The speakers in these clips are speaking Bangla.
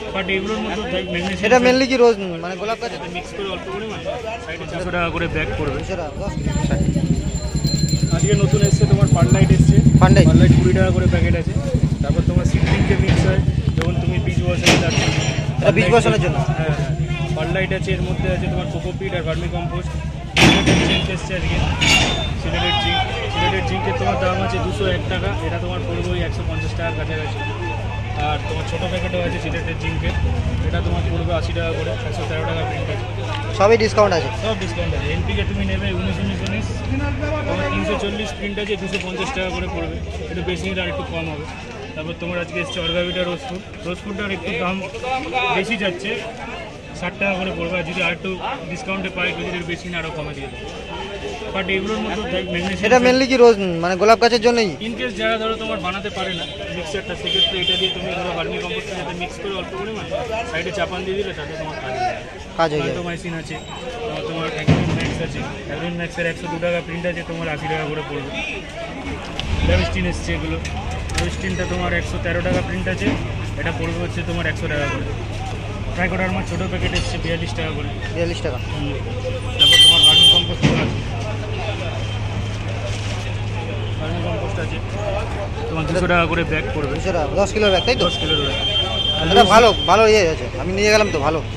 বাট এগুলোর মধ্যে ম্যাগনেসিয়াম এটা মেনলি কি রোজ মানে গোলাপ গাছ মিক্স করে অল্প পরিমাণ সাইডে 400 টাকা করে ব্যাগ পড়বে। আজকে নতুন এসছে তোমার পারলাইট এসছে, পারলাইট 20 টাকা করে প্যাকেট আছে। তারপর তোমার সিডলিংকে মিক্স হয় যখন তুমি বীজ বসাতে যাচ্ছ, এটা বীজ বসানোর জন্য। হ্যাঁ পারলাইট আছে, এর মধ্যে আছে তোমার কোকোপিট আর ভার্মি কম্পোস্ট। সিলেটের জিঙ্ক এসছে আজকে, সিলেটের জিঙ্কের তোমার দাম আছে 201 টাকা, এটা তোমার পড়বে ওই 150 টাকার কাছাকাছি। আর তোমার ছোটো প্যাকেটও আছে সিলেটের জিঙ্কের, এটা তোমার পড়বে 80 টাকা করে, 113 টাকা প্রিন্ট আছে। সবই ডিসকাউন্ট আছে, সব ডিসকাউন্ট আছে। এনপিকে তুমি নেবে 19 তোমার 340 প্রিন্ট আছে 250 টাকা করে পড়বে, একটু বেশি আর একটু কম হবে। তারপর তোমার আজকে এসছে অর্গাভিটা রোজ ফুডটার একটু দাম বেশি যাচ্ছে, 60 টাকা করে পড়বে। আর যদি আর একটু ডিসকাউন্টে পাই যদি বেশি না আরও কমে দিয়ে দেবে। বাট এগুলোর মধ্যে ম্যাগনেসিয়াম এটা মেনলি কি রোজ মানে গোলাপ গাছের জন্যই। ইনকেস যারা ধরো তোমার বানাতে পারে না মিক্সারটা, সেক্ষেত্রে এটা দিয়ে তুমি ধরো ভার্মি কম্পোস্টের সাথে মিক্স করে অল্প পরিমাণ সাইডে চাপান দিয়ে দিলে তাতে তোমার কাজ হয়ে যায়। মেশিন আছে, তোমার অ্যাগ্রিন ম্যাক্স আছে, অ্যাগ্রিন ম্যাক্সের 102 টাকা প্রিন্ট আছে, তোমার 80 টাকা করে পড়বে। ল্যাভিস্টিন এসছে, এগুলো ল্যাভিস্টিনটা তোমার 113 টাকা প্রিন্ট আছে, এটা পড়বে হচ্ছে তোমার 100 টাকা করে। ট্রাইকোডার্মার ছোটো প্যাকেট এসছে 42 টাকা করে, 42 টাকা। তারপর তোমার ভার্মি কম্পোস্ট আছে, ভার্মি কম্পোস্ট আছে তোমার 200 টাকা করে ব্যাগ পড়বে। 200 টাকা 10 কিলোর ব্যাগ, তাই তো? 10 কিলোর ব্যাগ। এটা ভালো ভালো ইয়ে আছে, আমি নিয়ে গেলাম তো ভালো।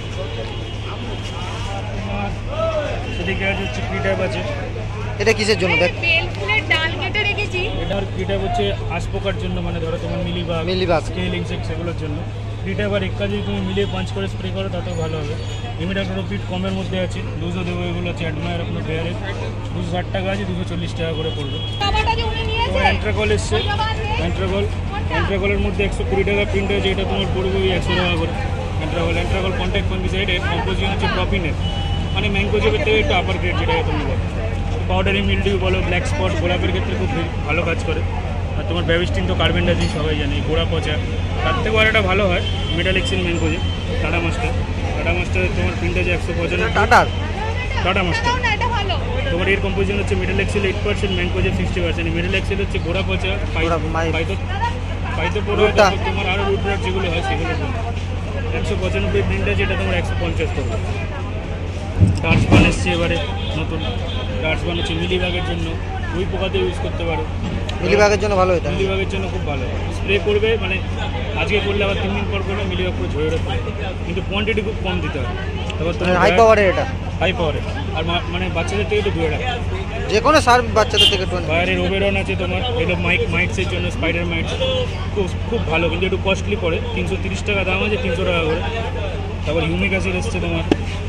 সেদিকে হচ্ছে ক্রিটাপ আছে, এটা কিসের জন্য ব্যাগ? বেল ফুলের ডাল কেটে রেখেছি। এটার ক্রিটাপ হচ্ছে আঁশপোকার জন্য, মানে ধরো তোমার মিলিবাগ স্কেল ইনসেক্ট সেগুলোর জন্য। ক্রিটাপ আর এক্কা যদি তুমি মিলিয়ে পাঁচ করে স্প্রে করো তাতেও ভালো হবে। ইমিডাক্লোপিড কমের মধ্যে আছে, 200 দেবো। এগুলো আছে অ্যাডমায়ার আপনার ফেয়ারে, 260 টাকা আছে, 240 টাকা করে পড়বে। তোমার অ্যান্ট্রাকল এসছে, অ্যান্ট্রাকলের মধ্যে 120 টাকা প্রিন্ট আছে, এটা তোমার পড়বে ওই 100 টাকা করে। অ্যান্ট্রাকল কন্ট্যাক্ট ফাঙ্গিসাইড, এর কম্পোজিশন হচ্ছে প্রপিনের, মানে ম্যাঙ্গোজেবের থেকে একটু আপার গ্রেড যেটাকে তুমি বলো। পাউডারি মিলডিউ বলো, ব্ল্যাক স্পট, গোলাপের ক্ষেত্রে খুব ভালো কাজ করে। আর তোমার ব্যাভিস্টিন তো কার্বেন্ডাজিন সবাই জানে, গোড়া পচা, তার থেকেও আর একটা ভালো হয় মেটাল এক্সিন ম্যাঙ্গোজে। টাটা মাস্টারের তোমার প্রিন্ট আছে 195 টাটা মাস্টার। তোমার এর কম্পোজিশন হচ্ছে metalaxyl 8%, mancozeb 60%। Metalaxyl হচ্ছে গোড়া পচা, পাইতো পড়ে, তোমার আরও রুটরাট যেগুলো হয় সেগুলো 195 প্রিন্ট আছে, এটা তোমার 150 পড়বে। ডার্সবান এসছে এবারে নতুন, ডার্সবান হচ্ছে মিলিবাগের জন্য, ওই পোকাতে ইউজ করতে পারো। মিলিবাগের জন্য ভালো, এটা মিলিবাগের জন্য খুব ভালো। স্প্রে করবে মানে আজকে করলে আবার 3 দিন পর করলে মিলিবাগ পুরো ঝরে রাখবে, কিন্তু কোয়ান্টিটি খুব কম দিতে হবে। তারপর তোমার হাই পাওয়ারের, এটা হাই পাওয়ারের। আর মানে বাচ্চাদের থেকে একটু দূরে রাখবে, যে কোনো সার বাচ্চাদের থেকে। বাইরের ওবেরন আছে তোমার, এগুলো মাইটসের জন্য, স্পাইডার মাইটস খুব ভালো, কিন্তু একটু কস্টলি পড়ে, 330 টাকা দাম আছে, 300 টাকা করে। তারপর হিউমিক অ্যাসিড এসছে তোমার,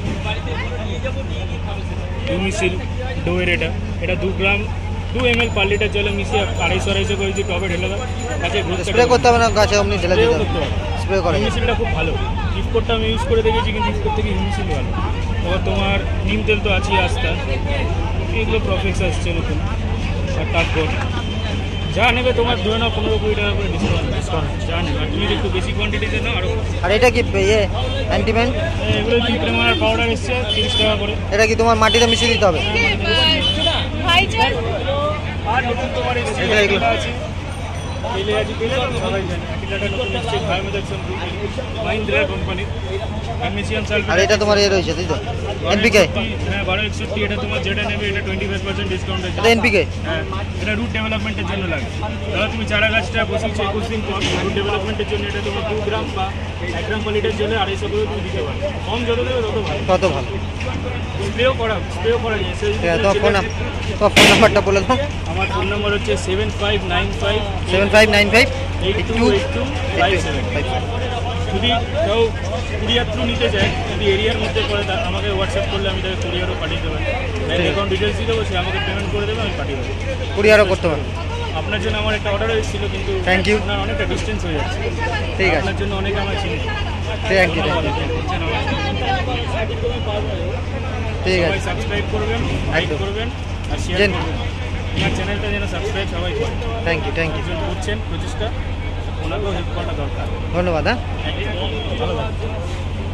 হিউমিসিল ডোয়ের, এটা 2 গ্রাম 2 ml পার লিটার জলে মিশিয়ে 250 করে যদি টবে ঢেলে দাও, গাছে স্প্রে করতে হবে না, গাছে অমনি ঢেলে দিতে হবে, স্প্রে করে। হিউমিসিলটা খুব ভালো, ইফকোরটা আমি ইউজ করে দেখেছি, কিন্তু ইফকোর থেকে হিউমিসিল ভালো। তারপর তোমার নিম তেল তো আছেই, আস্তা, এগুলো প্রফেক্স আসছে নতুন, আর টাকগড়। যা নেবে তোমার ধরে নাও 15-20 টাকা করে ডিসকাউন্ট যা নেবে। আর তুমি একটু বেশি কোয়ান্টিটিতে নাও আরও। আর এটা কি ইয়ে অ্যান্টিমেন্ট? এগুলো পিপ্রেমার পাউডার এসছে 30 টাকা করে। এটা কি তোমার মাটিতে মিশিয়ে দিতে হবে? আর নতুন তোমার এসছে এগুলো আছে, এলে আছে সবাই জানে, এটা নতুন এসছে বায়োমেজাকশন group, Mahindra company, magnesium sulphate. আর এটা তোমার এ রয়েছে, তাই তো? এনপিকে। হ্যাঁ 1261, এটা তোমার যেটা নেবে এটা 25% ডিসকাউন্ট আছে। এটা এনপিকে। হ্যাঁ, এটা রুট ডেভেলপমেন্টের জন্য লাগে। ধরো তুমি চারা গাছটা বসিয়েছো 21 দিন পর, রুট ডেভেলপমেন্টের জন্য এটা তোমার 2 গ্রাম বা 1 গ্রাম পার লিটার জলে 250 করে তুমি দিতে পারো। কম যত দেবে তত ভালো, তত ভালো। স্প্রেও করা যায়। তো ফোন নাম্বারটা বলে দাও। আমার ফোন নাম্বার হচ্ছে 7595 7595828257। যদি কেউ কুরিয়ার থ্রু নিতে চায়, যদি এরিয়ার মধ্যে করে আমাকে হোয়াটসঅ্যাপ করলে আমি তাকে কুরিয়ারও পাঠিয়ে দেবেন। ব্যাঙ্ক অ্যাকাউন্ট ডিটেলস দিয়ে দেবো, সে আমাকে পেমেন্ট করে দেবে, আমি পাঠিয়ে দেবো। কুরিয়ারও করতে পারো। আপনার জন্য আমার একটা অর্ডার এসেছিল, কিন্তু থ্যাংক ইউ, আপনার অনেকটা ডিস্টেন্স হয়ে যাচ্ছে। ঠিক আছে, আপনার জন্য অনেকে আমার চিনি। Thank you. ঠিক আছে, সাবস্ক্রাইব করবেন, লাইক করবেন আর শেয়ার করবেন। আমার চ্যানেলটা যেন সাবস্ক্রাইব সবাই করেন। Thank you. করছেন প্রচেষ্টা, ওনাকেও হেল্প করাটা দরকার। ধন্যবাদ। হ্যাঁ, ভালো থাকবেন।